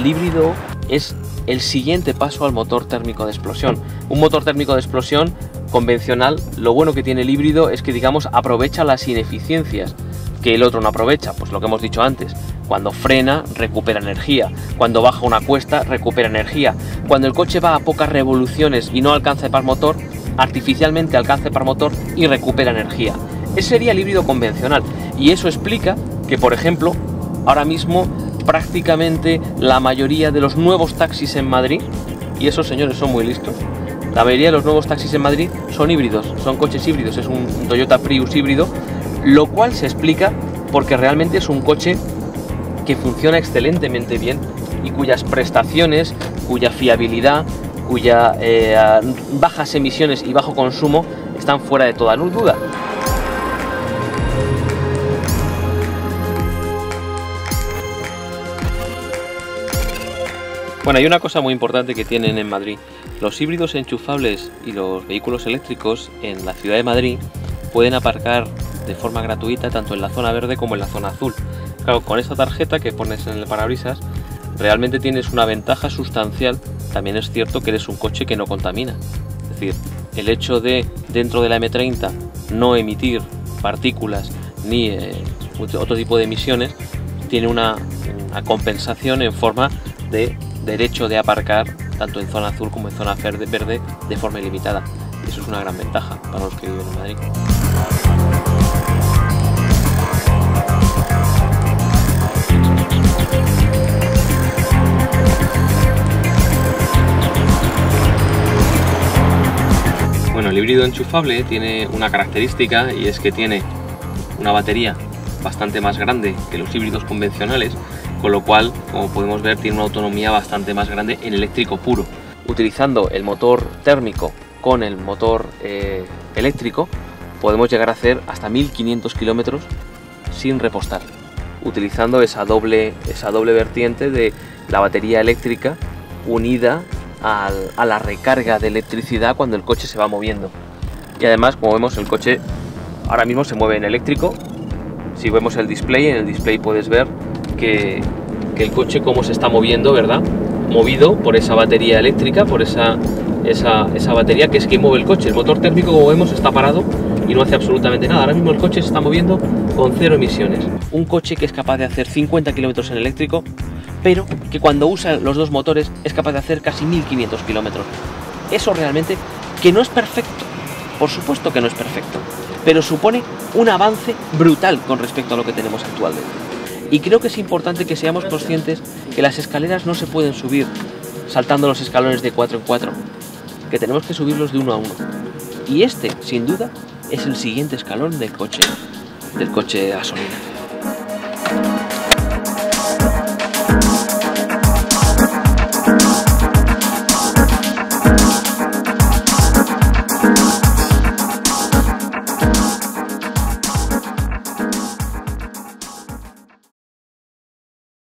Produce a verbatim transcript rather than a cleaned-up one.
el híbrido es el siguiente paso al motor térmico de explosión. Un motor térmico de explosión convencional, lo bueno que tiene el híbrido es que, digamos, aprovecha las ineficiencias que el otro no aprovecha, pues lo que hemos dicho antes, cuando frena recupera energía, cuando baja una cuesta recupera energía, cuando el coche va a pocas revoluciones y no alcanza el par motor, artificialmente alcanza el par motor y recupera energía. Ese sería el híbrido convencional, y eso explica que, por ejemplo, ahora mismo prácticamente la mayoría de los nuevos taxis en Madrid, y esos señores son muy listos, la mayoría de los nuevos taxis en Madrid son híbridos, son coches híbridos, es un Toyota Prius híbrido, lo cual se explica porque realmente es un coche que funciona excelentemente bien y cuyas prestaciones, cuya fiabilidad, cuya eh, bajas emisiones y bajo consumo están fuera de toda duda. Bueno, hay una cosa muy importante que tienen en Madrid. Los híbridos enchufables y los vehículos eléctricos en la ciudad de Madrid pueden aparcar de forma gratuita tanto en la zona verde como en la zona azul. Claro, con esta tarjeta que pones en el parabrisas realmente tienes una ventaja sustancial. También es cierto que eres un coche que no contamina. Es decir, el hecho de dentro de la eme treinta no emitir partículas ni eh, otro tipo de emisiones tiene una, una compensación en forma de derecho de aparcar tanto en zona azul como en zona verde, verde de forma ilimitada. Y eso es una gran ventaja para los que viven en Madrid. Bueno, el híbrido enchufable tiene una característica y es que tiene una batería bastante más grande que los híbridos convencionales, con lo cual, como podemos ver, tiene una autonomía bastante más grande en eléctrico puro. Utilizando el motor térmico con el motor eh, eléctrico, podemos llegar a hacer hasta mil quinientos kilómetros sin repostar, utilizando esa doble, esa doble vertiente de la batería eléctrica unida al, a la recarga de electricidad cuando el coche se va moviendo. Y además, como vemos, el coche ahora mismo se mueve en eléctrico. Si vemos el display, en el display puedes ver que, que el coche cómo se está moviendo, ¿verdad? Movido por esa batería eléctrica, por esa, esa, esa batería que es que mueve el coche. El motor térmico, como vemos, está parado y no hace absolutamente nada. Ahora mismo el coche se está moviendo con cero emisiones. Un coche que es capaz de hacer cincuenta kilómetros en eléctrico, pero que cuando usa los dos motores es capaz de hacer casi mil quinientos kilómetros. Eso realmente, que no es perfecto, por supuesto que no es perfecto, pero supone un avance brutal con respecto a lo que tenemos actualmente. Y creo que es importante que seamos conscientes que las escaleras no se pueden subir saltando los escalones de cuatro en cuatro, que tenemos que subirlos de uno a uno. Y este, sin duda, es el siguiente escalón del coche, del coche de gasolina.